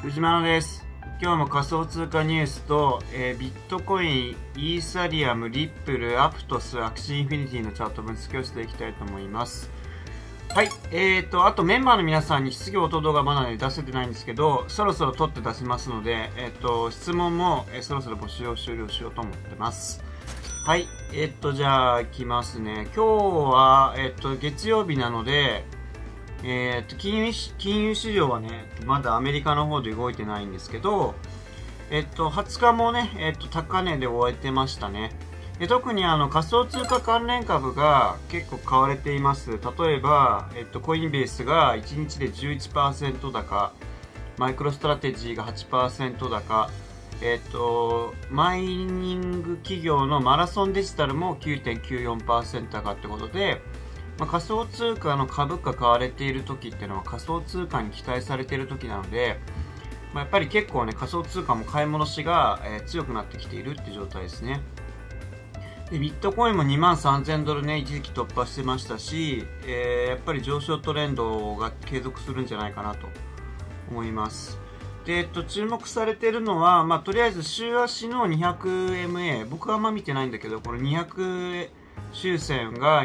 藤間です。今日も仮想通貨ニュースと、ビットコイン、イーサリアム、リップル、アプトス、アクシーインフィニティのチャート分析をしていきたいと思います。はい。あとメンバーの皆さんに質疑応答動画まだね出せてないんですけど、そろそろ撮って出しますので、質問も、そろそろ募集を終了しようと思ってます。はい。じゃあ、行きますね。今日は、月曜日なので、金融市場はね、まだアメリカの方で動いてないんですけど、20日もね、高値で終えてましたね。特に仮想通貨関連株が結構買われています。例えば、コインベースが1日で 11% 高、マイクロストラテジーが 8% 高、マイニング企業のマラソンデジタルも 9.94% 高ってことで、仮想通貨の株価買われている時っていうのは仮想通貨に期待されている時なので、やっぱり結構ね、仮想通貨も買い戻しが、強くなってきているっていう状態ですね。でビットコインも$23,000ね、一時期突破してましたし、やっぱり上昇トレンドが継続するんじゃないかなと思います。で、注目されているのは、とりあえず週足の 200MA、僕はあんま見てないんだけど、この200週線が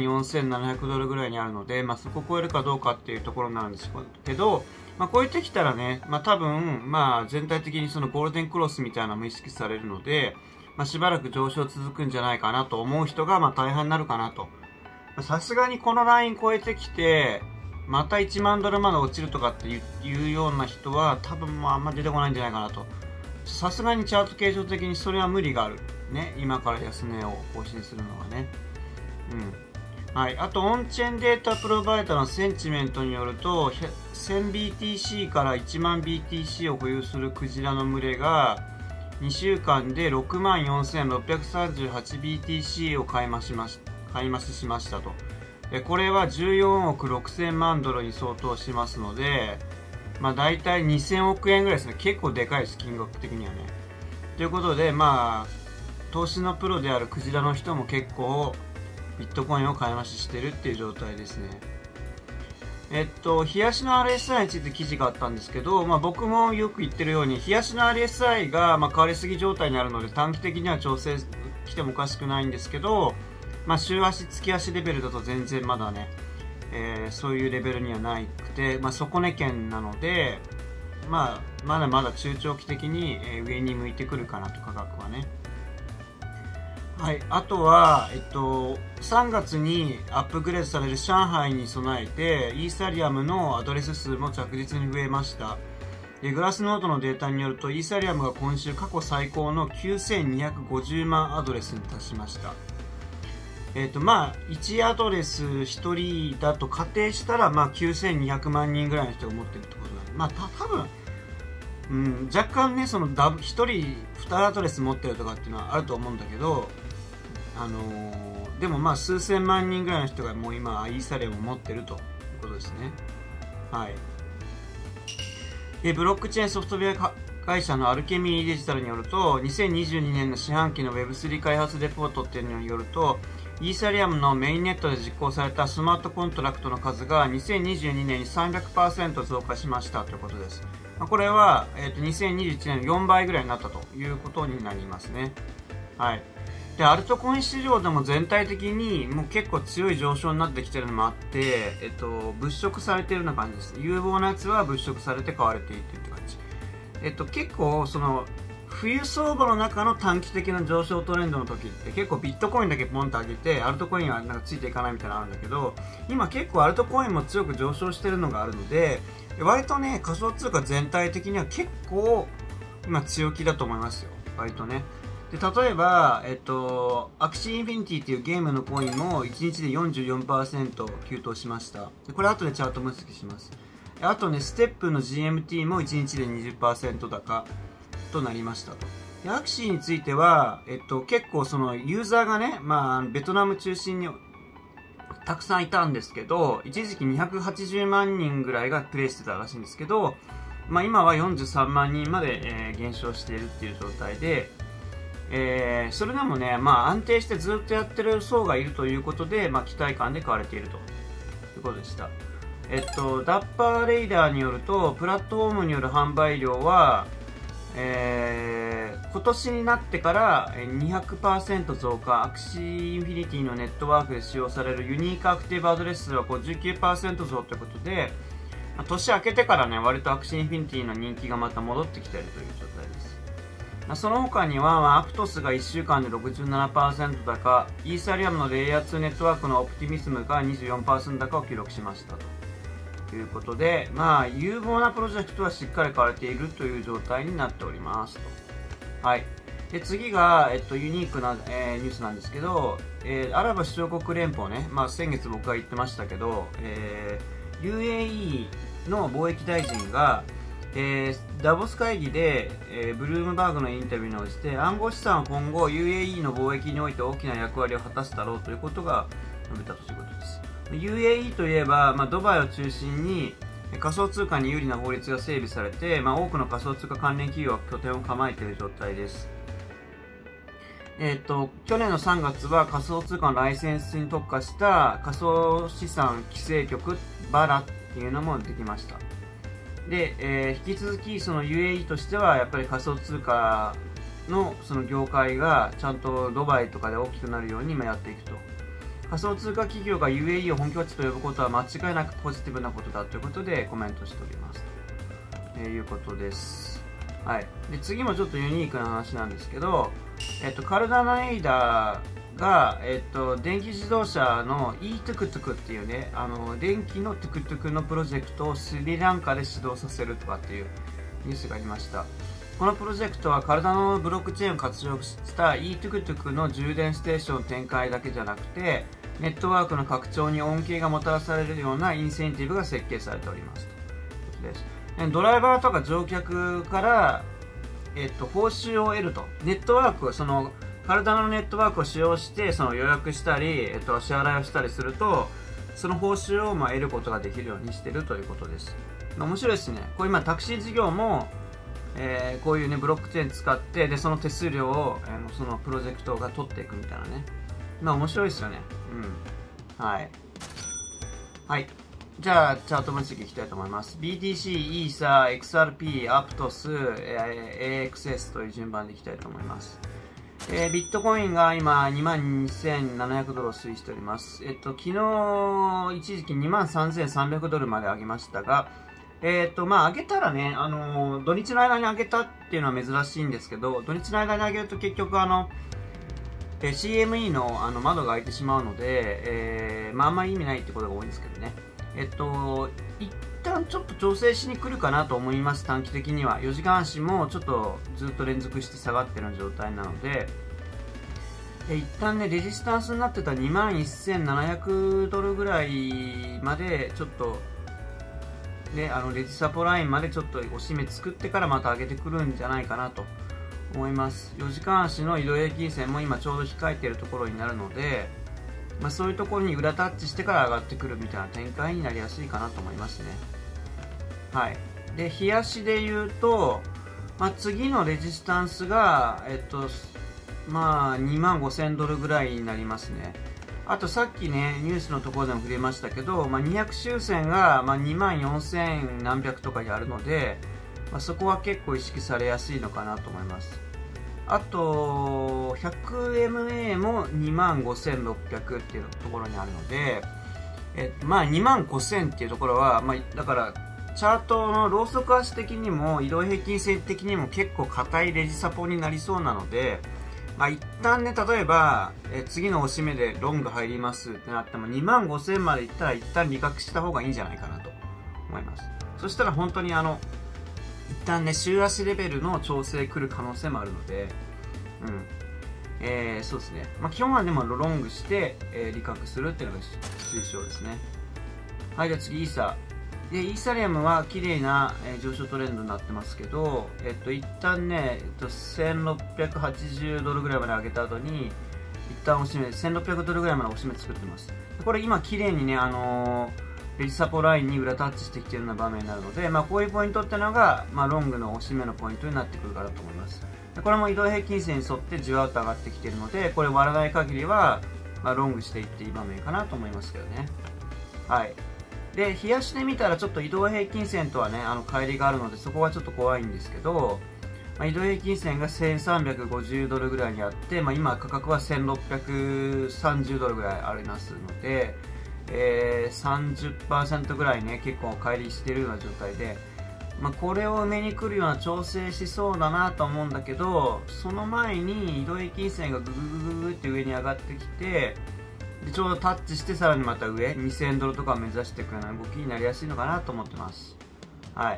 $24,700ぐらいにあるので、そこを超えるかどうかっていうところになるんですけど、超えてきたらね、多分、全体的にそのゴールデンクロスみたいなのも意識されるので、しばらく上昇続くんじゃないかなと思う人が大半になるかなと。さすがにこのライン超えてきて、また$10,000まで落ちるとかっていうような人は多分もうあんま出てこないんじゃないかなと。さすがにチャート形状的にそれは無理がある。ね、今から安値を更新するのはね。はい。あと、オンチェーンデータプロバイダーのセンチメントによると、1000BTC から100,000BTC を保有するクジラの群れが、2週間で64,638BTC を買い増ししましたと。これは14億6,000万ドルに相当しますので、大体2000億円ぐらいですね。結構でかいです、金額的にはね。ということで、投資のプロであるクジラの人も結構ビットコインを買い増ししてるっていう状態ですね。冷やしの RSI について記事があったんですけど、僕もよく言ってるように、冷やしの RSI が変わりすぎ状態にあるので、短期的には調整来てもおかしくないんですけど、週足、月足レベルだと全然まだね、そういうレベルにはなくて、底値圏なので、まだまだ中長期的に上に向いてくるかなと、価格はね。はい、あとは、3月にアップグレードされる上海に備えて、イーサリアムのアドレス数も着実に増えました。でグラスノートのデータによると、イーサリアムが今週過去最高の9250万アドレスに達しました。1アドレス1人だと仮定したら、9200万人ぐらいの人が持ってるってことなんで、多分、若干ね、その1人2アドレス持ってるとかっていうのはあると思うんだけど、でも数千万人ぐらいの人がもう今イーサリアムを持ってるということですね。はい。でブロックチェーンソフトウェア会社のアルケミーデジタルによると、2022年の四半期の Web3 開発レポートっていうのによると、イーサリアムのメインネットで実行されたスマートコントラクトの数が2022年に 300% 増加しましたということです。これは、2021年の4倍ぐらいになったということになりますね。はい。で、アルトコイン市場でも全体的にもう結構強い上昇になってきてるのもあって、物色されてるような感じです。有望なやつは物色されて買われていってって感じ。結構、冬相場の中の短期的な上昇トレンドの時って結構ビットコインだけポンと上げて、アルトコインはついていかないみたいなのあるんだけど、今結構アルトコインも強く上昇してるのがあるので、割とね、仮想通貨全体的には結構今強気だと思いますよ。割とね。で、例えば、アクシーインフィニティっていうゲームのコインも1日で 44% 急騰しました。でこれ後でチャート分析します。あとね、ステップの GMT も1日で 20% 高となりましたと。でアクシーについては、結構そのユーザーがね、ベトナム中心にたくさんいたんですけど、一時期280万人ぐらいがプレイしてたらしいんですけど、今は43万人まで、減少しているっていう状態で、それでもね、安定してずっとやってる層がいるということで、期待感で買われているということでした。 ダッパーレイダーによると、プラットフォームによる販売量は、今年になってから200% 増加、アクシーインフィニティのネットワークで使用されるユニークアクティブアドレス数は 59% 増ということで、年明けてからね、割とアクシーインフィニティの人気がまた戻ってきているという状態です。その他には、アプトスが1週間で 67% 高、イーサリアムのレイヤー2ネットワークのオプティミスムが 24% 高を記録しましたということで、有望なプロジェクトはしっかり買われているという状態になっておりますと。はい。で、次が、ユニークな、ニュースなんですけど、アラブ首長国連邦ね、先月僕が言ってましたけど、UAE の貿易大臣が、ダボス会議で、ブルームバーグのインタビューに応じて、暗号資産は今後 UAE の貿易において大きな役割を果たすだろうということが述べたということです。UAE といえば、ドバイを中心に仮想通貨に有利な法律が整備されて、多くの仮想通貨関連企業は拠点を構えている状態です。去年の3月は仮想通貨のライセンスに特化した仮想資産規制局バラっていうのもできました。で、引き続きその UAE としてはやっぱり仮想通貨のその業界がちゃんとドバイとかで大きくなるように今やっていくと。仮想通貨企業が UAE を本拠地と呼ぶことは間違いなくポジティブなことだということでコメントしておりますということです。はい。で、次もちょっとユニークな話なんですけど、カルダナエイダーが、電気自動車の e-tuk-tuk っていうね、電気のトゥクトゥクのプロジェクトをスリランカで始動させるとかっていうニュースがありました。このプロジェクトはカルダノのブロックチェーンを活用した e-tuk-tuk の充電ステーション展開だけじゃなくて、ネットワークの拡張に恩恵がもたらされるようなインセンティブが設計されておりますということです。ドライバーとか乗客から、報酬を得ると。ネットワーク、その、カルダナのネットワークを使用して、その予約したり、支払いをしたりすると、その報酬を得ることができるようにしているということです。面白いですね。これ今タクシー事業も、こういうね、ブロックチェーン使って、で、その手数料を、そのプロジェクトが取っていくみたいなね。面白いですよね。うん。はい。はい。じゃあ、チャート分析いきたいと思います。BTC、イーサー、XRP、アプトス、AXS という順番でいきたいと思います。ビットコインが今22,700ドルを推移しております。昨日、一時期23,300ドルまで上げましたが、上げたらね、土日の間に上げたっていうのは珍しいんですけど、土日の間に上げると結局CME の窓が開いてしまうので、あんまり意味ないってことが多いんですけどね。一旦ちょっと調整しに来るかなと思います、短期的には。4時間足もちょっとずっと連続して下がってる状態なので、一旦ね、レジスタンスになってた21,700ドルぐらいまで、ちょっと、ね、レジサポラインまでちょっと押し目作ってからまた上げてくるんじゃないかなと思います。4時間足の移動平均線も今ちょうど控えているところになるので、そういうところに裏タッチしてから上がってくるみたいな展開になりやすいかなと思いますね。はい。で、日足で言うと、次のレジスタンスが、25,000ドルぐらいになりますね。あとさっきね、ニュースのところでも触れましたけど、200周線が、24,000何百とかにあるので、そこは結構意識されやすいのかなと思います。あと、100MA も25,600っていうところにあるので、25,000っていうところは、だから、チャートのローソク足的にも、移動平均線的にも結構硬いレジサポになりそうなので、一旦ね、例えば、次の押し目でロング入りますってなっても、25,000までいったら一旦利確した方がいいんじゃないかなと思います。そしたら本当に一旦ね、週足レベルの調整来る可能性もあるので、そうですね。基本はでもロングして、利確するっていうのが推奨ですね。はい、じゃあ次、イーサ。で、イーサリアムは綺麗な、上昇トレンドになってますけど、一旦ね、1680ドルぐらいまで上げた後に、一旦押し目、1600ドルぐらいまで押し目作ってます。これ今綺麗にね、レジサポラインに裏タッチしてきているような場面になるので、こういうポイントっていうのが、ロングの押し目のポイントになってくるかなと思います。でこれも移動平均線に沿ってじわっと上がってきているので、これ割らない限りは、ロングしていっていい場面かなと思いますけどね。はい。 で、冷やしで見たらちょっと移動平均線とはね、乖離があるので、そこはちょっと怖いんですけど、移動平均線が1350ドルぐらいにあって、今価格は1630ドルぐらいありますので、30% ぐらいね、結構乖離しているような状態で、これを埋めに来るような調整しそうだなと思うんだけど、その前に移動平均線がグググググって上に上がってきて、でちょうどタッチしてさらにまた上2000ドルとかを目指していくような動きになりやすいのかなと思ってます。はい。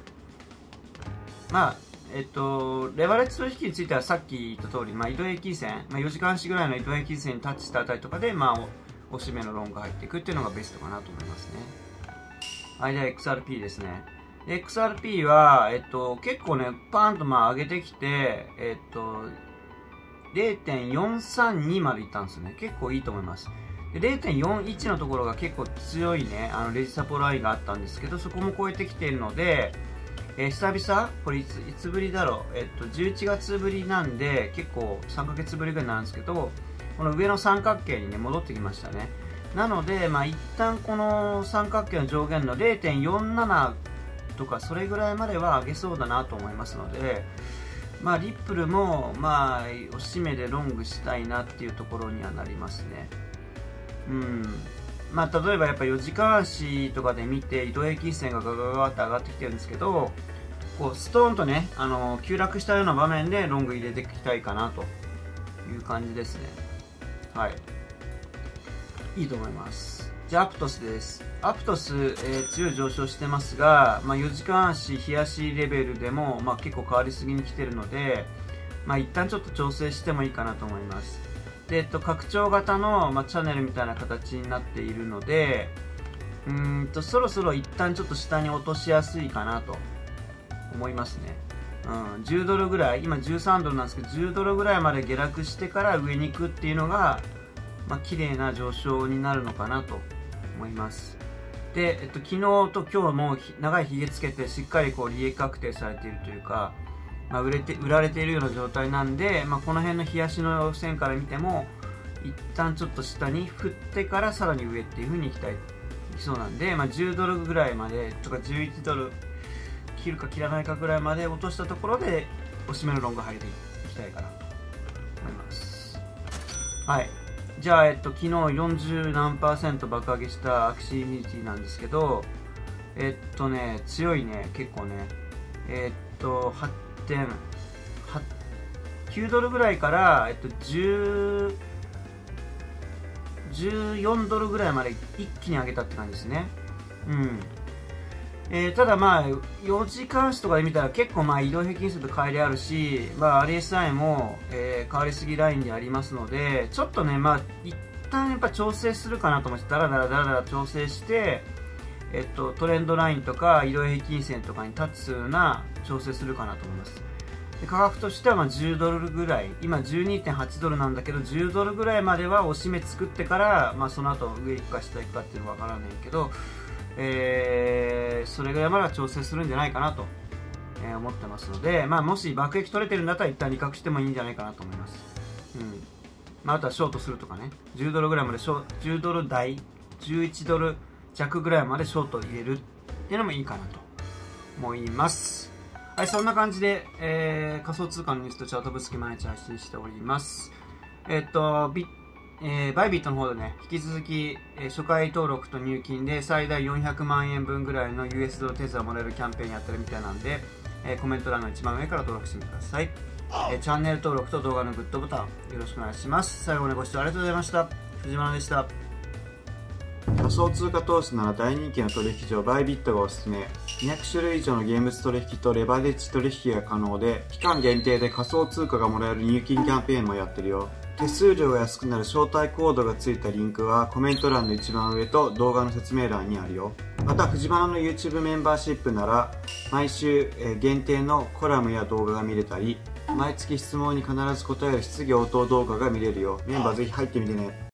レバレッジ取引についてはさっき言った通り、移動平均線、4時間足ぐらいの移動平均線にタッチしたあたりとかで、おしめのロング入っていくっていうのがベストかなと思いますね。はい、じゃあ XRP ですね。XRP は、結構ね、パーンと上げてきて、0.432 までいったんですよね。結構いいと思います。で、0.41 のところが結構強いね、レジサポラインがあったんですけど、そこも超えてきているので、久々これいつぶりだろう、11月ぶりなんで、結構3ヶ月ぶりぐらいになるんですけど、この上の三角形にね、戻ってきましたね。なので、一旦この三角形の上限の 0.47 とか、それぐらいまでは上げそうだなと思いますので、リップルも、おしめでロングしたいなっていうところにはなりますね。例えばやっぱ4時間足とかで見て移動平均線がガガガガって上がってきてるんですけど、こうストーンとね、急落したような場面でロング入れていきたいかなという感じですね。はい。いいと思います。じゃあアプトスです。アプトス、強い上昇してますが、4時間足、日足レベルでも、結構変わりすぎに来てるので、一旦ちょっと調整してもいいかなと思います。で、拡張型の、チャンネルみたいな形になっているので、そろそろ一旦ちょっと下に落としやすいかなと思いますね。10ドルぐらい、今13ドルなんですけど、10ドルぐらいまで下落してから上に行くっていうのが、綺麗な上昇になるのかなと思います。で、昨日と今日も長いひげつけてしっかりこう利益確定されているというか、売られているような状態なんで、この辺の日足の線から見ても一旦ちょっと下に振ってからさらに上っていう風にいきそうなんで、10ドルぐらいまでとか11ドル切るか切らないかぐらいまで落としたところでおしめのロング入れていきたいかなと思います。はい。じゃあ、昨日40何%爆上げしたアクシーインフィニティなんですけど、強いね、結構ね、9ドルぐらいから、14ドルぐらいまで一気に上げたって感じですね。ただ4時間足とかで見たら結構移動平均数と乖離あるし、RSI も、変わりすぎラインにありますので、ちょっとね、一旦やっぱ調整するかなと思って、だらだら調整して、トレンドラインとか移動平均線とかにタッチするような調整するかなと思います。で価格としては10ドルぐらい、今 12.8 ドルなんだけど、10ドルぐらいまでは押し目作ってから、その後上行くか下行くかっていうのは分からないけど、それぐらいまでは調整するんじゃないかなと、思ってますので、もし爆撃取れてるんだったら一旦利確してもいいんじゃないかなと思います。あとはショートするとかね、10ドルぐらいまで10ドル台、11ドル弱ぐらいまでショート入れるっていうのもいいかなと思います。はい、そんな感じで、仮想通貨のニュースとチャート分析毎日配信しております。バイビットの方でね、引き続き、初回登録と入金で最大400万円分ぐらいの US ドルテザーもらえるキャンペーンやってるみたいなんで、コメント欄の一番上から登録してみてください。チャンネル登録と動画のグッドボタンよろしくお願いします。最後までご視聴ありがとうございました。藤原でした。仮想通貨投資なら大人気の取引所バイビットがおすすめ。200種類以上の現物取引とレバレッジ取引が可能で、期間限定で仮想通貨がもらえる入金キャンペーンもやってるよ。手数料が安くなる招待コードがついたリンクはコメント欄の一番上と動画の説明欄にあるよ。また藤原の YouTube メンバーシップなら毎週限定のコラムや動画が見れたり、毎月質問に必ず答える質疑応答動画が見れるよ。メンバーぜひ入ってみてね。